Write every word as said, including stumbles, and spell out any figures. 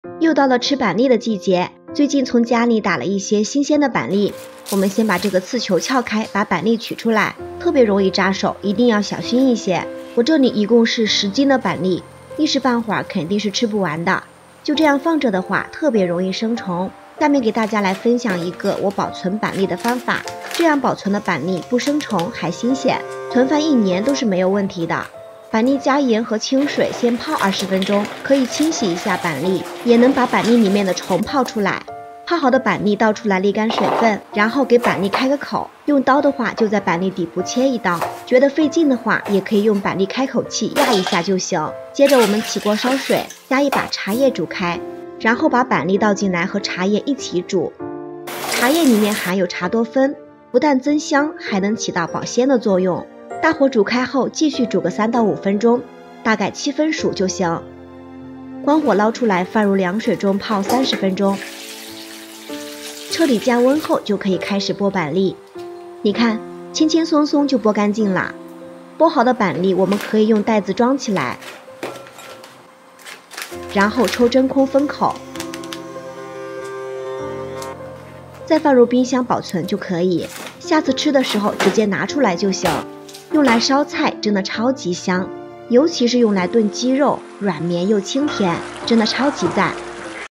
又到了吃板栗的季节，最近从家里打了一些新鲜的板栗。我们先把这个刺球撬开，把板栗取出来，特别容易扎手，一定要小心一些。我这里一共是十斤的板栗，一时半会儿肯定是吃不完的。就这样放着的话，特别容易生虫。下面给大家来分享一个我保存板栗的方法，这样保存的板栗不生虫还新鲜，囤饭一年都是没有问题的。板栗加盐和清水先泡二十分钟，可以清洗一下板栗，也能把板栗里面的虫泡出来。泡好的板栗倒出来沥干水分，然后给板栗开个口，用刀的话就在板栗底部切一刀，觉得费劲的话也可以用板栗开口器压一下就行。接着我们起锅烧水，加一把茶叶煮开，然后把板栗倒进来和茶叶一起煮。茶叶里面含有茶多酚，不但增香，还能起到保鲜的作用。大火煮开后继续煮个三到五分钟，大概七分熟就行。关火捞出来，放入凉水中泡三十分钟，彻底降温后就可以开始剥板栗。你看，轻轻松松就剥干净了。剥好的板栗我们可以用袋子装起来，然后抽真空封口，再放入冰箱保存就可以。下次吃的时候直接拿出来就行。用来烧菜真的超级香，尤其是用来炖鸡肉，软绵又清甜，真的超级赞。